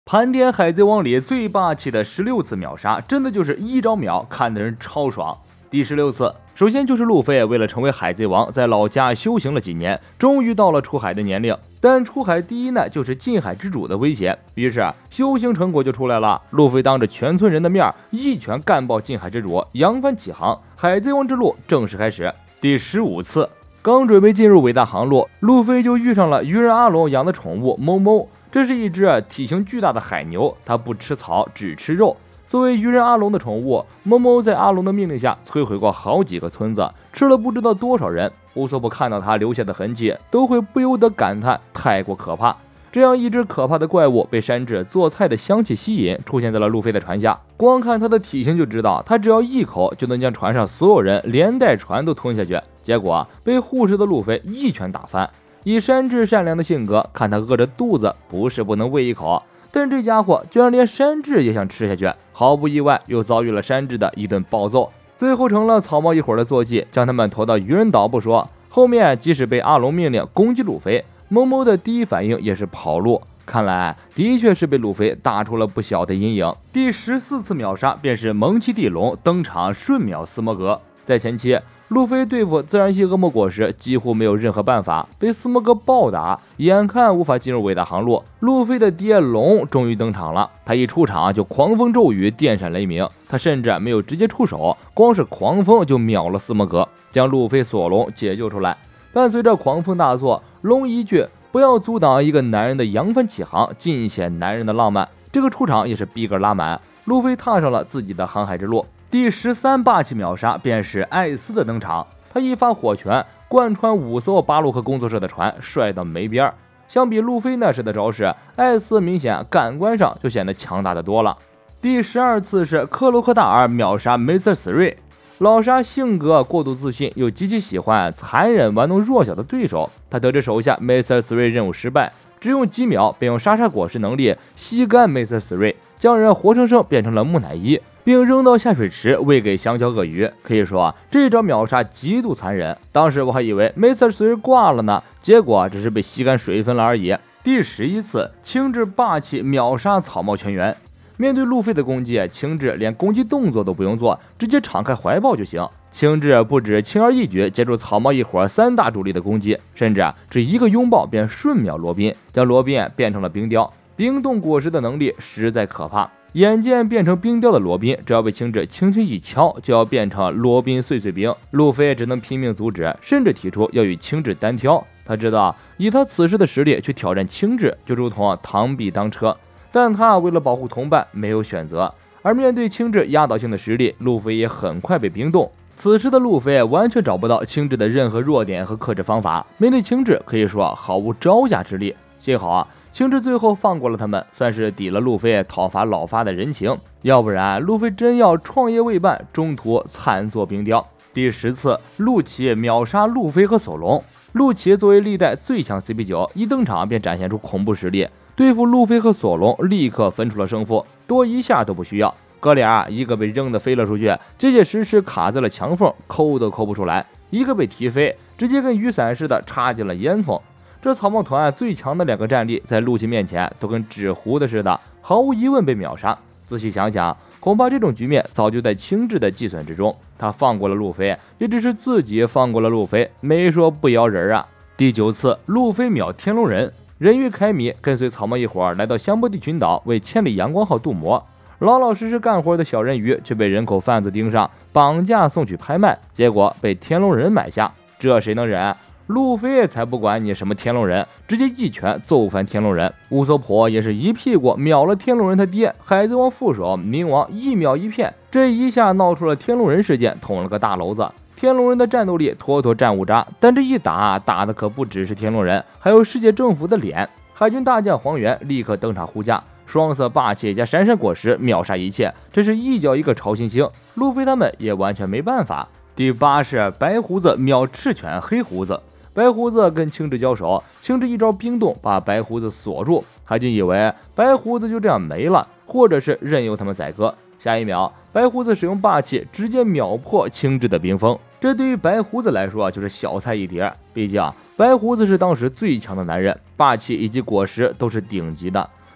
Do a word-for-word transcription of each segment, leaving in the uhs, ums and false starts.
盘点海贼王里最霸气的十六次秒杀，真的就是一招秒，看得人超爽。第十六次，首先就是路飞为了成为海贼王，在老家修行了几年，终于到了出海的年龄。但出海第一难就是近海之主的威胁，于是修行成果就出来了。路飞当着全村人的面，一拳干爆近海之主，扬帆起航，海贼王之路正式开始。第十五次，刚准备进入伟大航路，路飞就遇上了鱼人阿龙养的宠物某某。这是一只体型巨大的海牛，它不吃草，只吃肉。作为鱼人阿龙的宠物，某某在阿龙的命令下摧毁过好几个村子，吃了不知道多少人。乌索普看到它留下的痕迹，都会不由得感叹太过可怕。这样一只可怕的怪物被山治做菜的香气吸引，出现在了路飞的船下。光看它的体型就知道，它只要一口就能将船上所有人连带船都吞下去。结果被护食的路飞一拳打翻。以山治善良的性格，看他饿着肚子，不是不能喂一口，但这家伙居然连山治也想吃下去，毫不意外又遭遇了山治的一顿暴揍，最后成了草帽一伙的坐骑，将他们拖到鱼人岛不说，后面即使被阿龙命令攻击路飞，某某的第一反应也是跑路。看来的确是被路飞打出了不小的阴影。第十四次秒杀便是蒙奇地龙登场，瞬秒斯摩格。在前期，路飞对付自然系恶魔果实几乎没有任何办法，被斯摩格暴打，眼看无法进入伟大航路。路飞的爹龙终于登场了，他一出场就狂风骤雨，电闪雷鸣，他甚至没有直接出手，光是狂风就秒了斯摩格，将路飞索隆解救出来。伴随着狂风大作，龙一句不要阻挡一个男人的扬帆起航，尽显男人的浪漫，这个出场也是逼格拉满，路飞踏上了自己的航海之路。第十三霸气秒杀便是艾斯的登场，他一发火拳贯穿五艘巴洛克工作社的船，帅到没边儿。相比路飞那时的招式，艾斯明显感官上就显得强大的多了。第十二次是克罗克大尔秒杀梅瑟斯瑞，老沙性格过度自信，又极其喜欢残忍玩弄弱小的对手。他得知手下梅瑟斯瑞任务失败，只用几秒便用莎莎果实能力吸干梅瑟斯瑞，将人活生生变成了木乃伊，并扔到下水池喂给香蕉鳄鱼。可以说这招秒杀极度残忍，当时我还以为梅瑟斯瑞挂了呢，结果只是被吸干水分了而已。第十一次青雉霸气秒杀草帽全员，面对路飞的攻击，青雉连攻击动作都不用做，直接敞开怀抱就行。青雉不止轻而易举接住草帽一伙三大主力的攻击，甚至只一个拥抱便瞬秒罗宾，将罗宾变成了冰雕。冰冻果实的能力实在可怕，眼见变成冰雕的罗宾，只要被青雉轻轻一敲，就要变成罗宾碎碎冰。路飞只能拼命阻止，甚至提出要与青雉单挑。他知道以他此时的实力去挑战青雉，就如同螳臂当车，但他为了保护同伴没有选择。而面对青雉压倒性的实力，路飞也很快被冰冻。此时的路飞完全找不到青雉的任何弱点和克制方法，面对青雉可以说毫无招架之力。幸好啊，青雉最后放过了他们，算是抵了路飞讨伐老发的人情，要不然路飞真要创业未半，中途惨做冰雕。第十次陆奇秒杀路飞和索隆，陆奇作为历代最强 C P 九，一登场便展现出恐怖实力，对付路飞和索隆立刻分出了胜负，多一下都不需要。哥俩一个被扔得飞了出去，结结实实卡在了墙缝，抠都抠不出来；一个被踢飞，直接跟雨伞似的插进了烟囱。这草帽团最强的两个战力，在陆奇面前都跟纸糊的似的，毫无疑问被秒杀。仔细想想，恐怕这种局面早就在青雉的计算之中。他放过了路飞，也只是自己放过了路飞，没说不摇人啊。第九次路飞秒天龙人，人鱼凯米跟随草帽一伙来到香波地群岛，为千里阳光号镀膜。老老实实干活的小人鱼却被人口贩子盯上，绑架送去拍卖，结果被天龙人买下。这谁能忍？路飞才不管你什么天龙人，直接一拳揍翻天龙人。乌索普也是一屁股秒了天龙人他爹海贼王副手冥王，一秒一片。这一下闹出了天龙人事件，捅了个大娄子。天龙人的战斗力妥妥战五渣，但这一打打的可不只是天龙人，还有世界政府的脸。海军大将黄猿立刻登场护驾，双色霸气加闪闪果实秒杀一切，这是一脚一个超新星，路飞他们也完全没办法。第八是白胡子秒赤犬黑胡子。白胡子跟青雉交手，青雉一招冰冻把白胡子锁住，海军以为白胡子就这样没了，或者是任由他们宰割。下一秒，白胡子使用霸气直接秒破青雉的冰封，这对于白胡子来说就是小菜一碟，毕竟白胡子是当时最强的男人，霸气以及果实都是顶级的。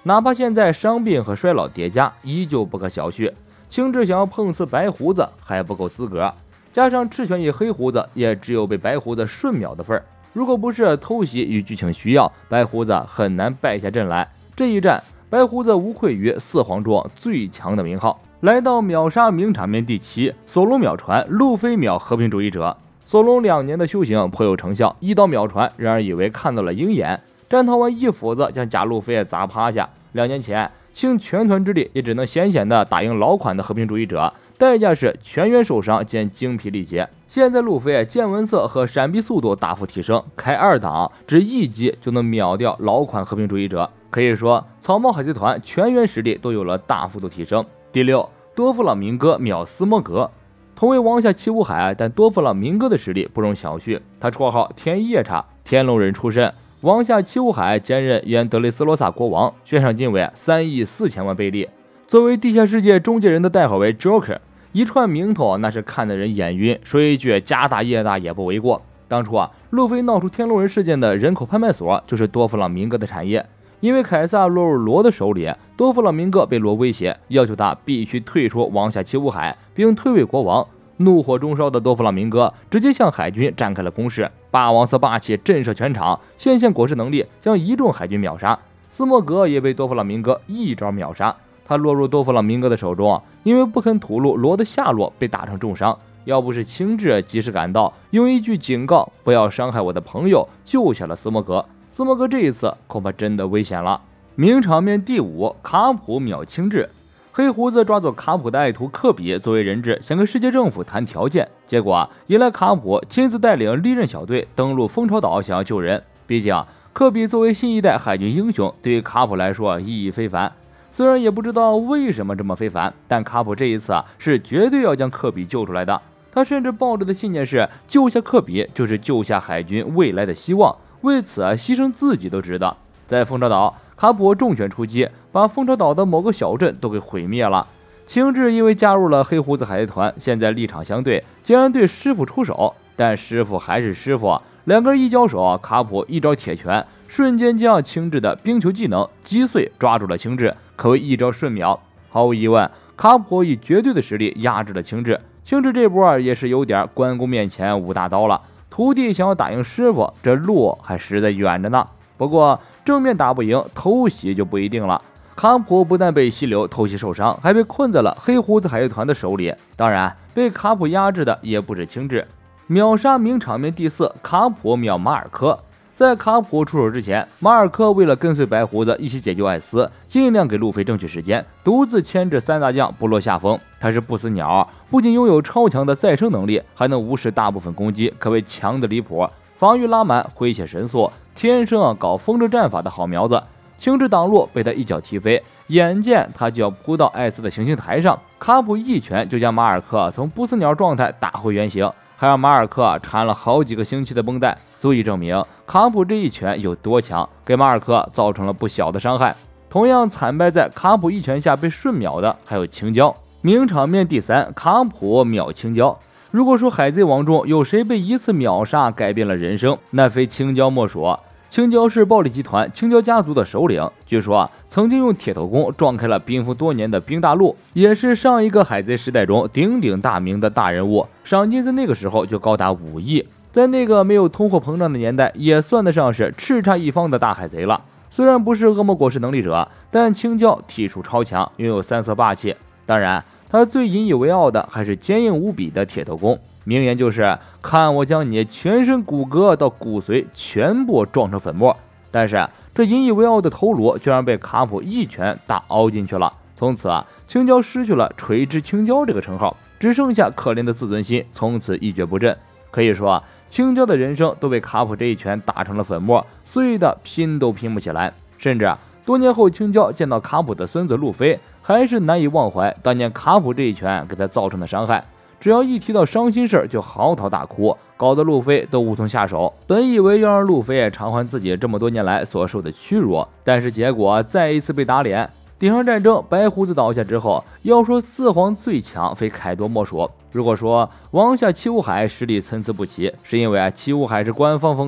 哪怕现在伤病和衰老叠加，依旧不可小觑。青雉想要碰瓷白胡子还不够资格，加上赤犬与黑胡子，也只有被白胡子瞬秒的份儿。如果不是偷袭与剧情需要，白胡子很难败下阵来。这一战，白胡子无愧于四皇中最强的名号。来到秒杀名场面第七，索隆秒传，路飞秒和平主义者。索隆两年的修行颇有成效，一刀秒传，让人以为看到了鹰眼。战逃完一斧子将假路飞砸趴下。两年前，倾全团之力也只能险险地打赢老款的和平主义者，代价是全员受伤兼精疲力竭。现在路飞见闻色和闪避速度大幅提升，开二档只一击就能秒掉老款和平主义者。可以说，草帽海贼团全员实力都有了大幅度提升。第六，多弗朗明哥秒斯摩格。同为王下七武海，但多弗朗明哥的实力不容小觑。他绰号天夜叉，天龙人出身，王下七武海兼任原德雷斯罗萨国王，悬赏金为三亿四千万贝利。作为地下世界中介人的代号为 Joker， 一串名头那是看得人眼晕，说一句家大业大也不为过。当初啊，路飞闹出天龙人事件的人口拍卖所就是多弗朗明哥的产业。因为凯撒落入罗的手里，多弗朗明哥被罗威胁，要求他必须退出王下七武海，并退位国王。怒火中烧的多弗朗明哥直接向海军展开了攻势，霸王色霸气震慑全场，现现果实能力将一众海军秒杀。斯莫格也被多弗朗明哥一招秒杀。他落入多弗朗明哥的手中，因为不肯吐露罗的下落，被打成重伤。要不是青雉及时赶到，用一句警告不要伤害我的朋友，救下了斯莫格。斯莫格这一次恐怕真的危险了。名场面第五，卡普秒青雉。黑胡子抓走卡普的爱徒科比作为人质，想跟世界政府谈条件，结果啊，引来卡普亲自带领利刃小队登陆蜂巢岛，想要救人。毕竟科比作为新一代海军英雄，对于卡普来说意义非凡。虽然也不知道为什么这么非凡，但卡普这一次啊，是绝对要将科比救出来的。他甚至抱着的信念是，救下科比就是救下海军未来的希望。为此啊，牺牲自己都值得。在蜂巢岛，卡普重拳出击，把蜂巢岛的某个小镇都给毁灭了。青雉因为加入了黑胡子海贼团，现在立场相对，竟然对师傅出手。但师傅还是师傅，两个人一交手，卡普一招铁拳，瞬间将青雉的冰球技能击碎，抓住了青雉，可谓一招瞬秒。毫无疑问，卡普以绝对的实力压制了青雉。青雉这波也是有点关公面前舞大刀了。徒弟想要打赢师傅，这路还实在远着呢。不过正面打不赢，偷袭就不一定了。卡普不但被溪流偷袭受伤，还被困在了黑胡子海贼团的手里。当然，被卡普压制的也不止青雉。秒杀名场面第四，卡普秒马尔科。在卡普出手之前，马尔科为了跟随白胡子一起解救艾斯，尽量给路飞争取时间，独自牵制三大将不落下风。他是不死鸟，不仅拥有超强的再生能力，还能无视大部分攻击，可谓强的离谱。防御拉满，挥血神速，天生搞风筝战法的好苗子。青雉挡路被他一脚踢飞，眼见他就要扑到艾斯的行刑台上，卡普一拳就将马尔科从不死鸟状态打回原形，还让马尔科缠了好几个星期的绷带，足以证明卡普这一拳有多强，给马尔科造成了不小的伤害。同样惨败在卡普一拳下被瞬秒的还有青椒。名场面第三，卡普秒青椒。如果说海贼王中有谁被一次秒杀改变了人生，那非青椒莫属。青椒是暴力集团青椒家族的首领，据说啊，曾经用铁头功撞开了冰封多年的冰大陆，也是上一个海贼时代中鼎鼎大名的大人物，赏金在那个时候就高达五亿，在那个没有通货膨胀的年代，也算得上是叱咤一方的大海贼了。虽然不是恶魔果实能力者，但青椒体术超强，拥有三色霸气。当然，他最引以为傲的还是坚硬无比的铁头功，名言就是看我将你全身骨骼到骨髓全部撞成粉末。但是这引以为傲的头颅居然被卡普一拳打凹进去了。从此啊，青椒失去了锤之青椒这个称号，只剩下可怜的自尊心，从此一蹶不振。可以说青椒的人生都被卡普这一拳打成了粉末，碎的拼都拼不起来。甚至多年后，青椒见到卡普的孙子路飞，还是难以忘怀当年卡普这一拳给他造成的伤害。只要一提到伤心事就嚎啕大哭，搞得路飞都无从下手。本以为要让路飞偿还自己这么多年来所受的屈辱，但是结果再一次被打脸。顶上战争，白胡子倒下之后，要说四皇最强，非凯多莫属。如果说王下七武海实力参差不齐，是因为啊七武海是官方封的，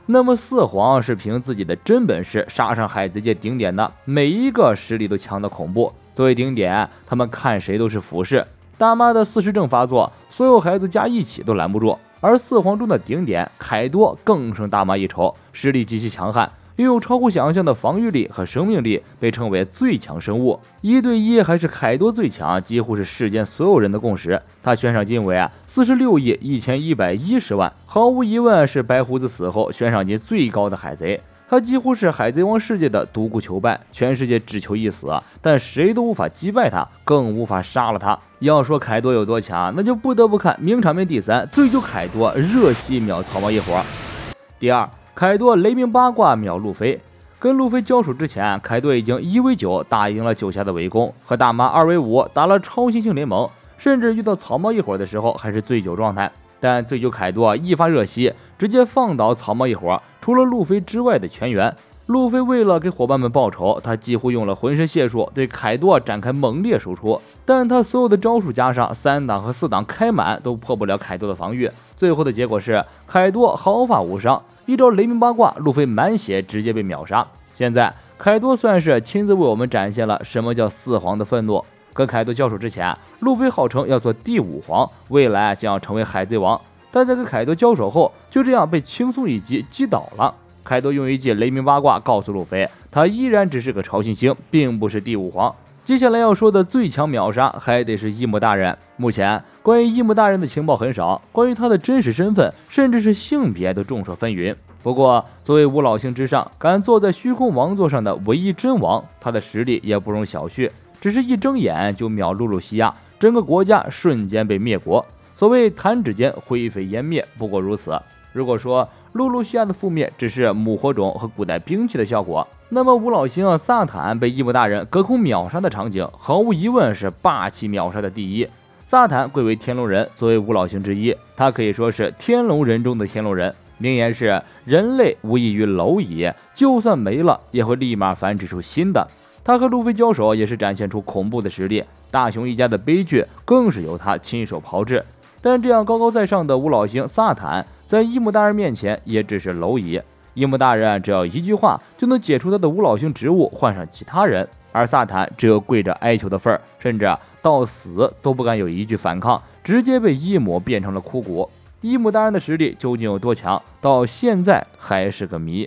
那么四皇是凭自己的真本事杀上海贼界顶点的，每一个实力都强得恐怖。作为顶点，他们看谁都是俯视。大妈的四尸症发作，所有孩子加一起都拦不住。而四皇中的顶点凯多更胜大妈一筹，实力极其强悍，拥有超乎想象的防御力和生命力，被称为最强生物。一对一还是凯多最强，几乎是世间所有人的共识。他悬赏金为啊四十六亿一千一百一十万，毫无疑问是白胡子死后悬赏金最高的海贼。他几乎是海贼王世界的独孤求败，全世界只求一死，但谁都无法击败他，更无法杀了他。要说凯多有多强，那就不得不看名场面第三，醉酒凯多热吸秒草帽一伙。第二，凯多雷鸣八卦秒路飞。跟路飞交手之前，凯多已经一 v 九打赢了九侠的围攻，和大妈二 v 五打了超新星联盟，甚至遇到草帽一伙的时候还是醉酒状态。但醉酒凯多一发热吸，直接放倒草帽一伙除了路飞之外的全员。路飞为了给伙伴们报仇，他几乎用了浑身解数对凯多展开猛烈输出，但他所有的招数加上三档和四档开满都破不了凯多的防御。最后的结果是凯多毫发无伤，一招雷鸣八卦，路飞满血直接被秒杀。现在凯多算是亲自为我们展现了什么叫四皇的愤怒。跟凯多交手之前，路飞号称要做第五皇，未来将要成为海贼王，但在跟凯多交手后，就这样被轻松一击击倒了。凯多用一记雷鸣八卦告诉路飞，他依然只是个超新星，并不是第五皇。接下来要说的最强秒杀还得是伊姆大人。目前关于伊姆大人的情报很少，关于他的真实身份甚至是性别都众说纷纭。不过作为五老星之上敢坐在虚空王座上的唯一真王，他的实力也不容小觑，只是一睁眼就秒露露西亚，整个国家瞬间被灭国。所谓弹指间灰飞烟灭，不过如此。如果说露露西亚的覆灭只是母火种和古代兵器的效果，那么五老星萨坦被伊姆大人隔空秒杀的场景，毫无疑问是霸气秒杀的第一。萨坦贵为天龙人，作为五老星之一，他可以说是天龙人中的天龙人。名言是人类无异于蝼蚁，就算没了也会立马繁殖出新的。他和路飞交手也是展现出恐怖的实力，大雄一家的悲剧更是由他亲手炮制。但这样高高在上的五老星萨坦，在伊姆大人面前也只是蝼蚁。伊姆大人只要一句话就能解除他的五老星职务，换上其他人，而萨坦只有跪着哀求的份儿，甚至到死都不敢有一句反抗，直接被伊姆变成了枯骨。伊姆大人的实力究竟有多强，到现在还是个谜。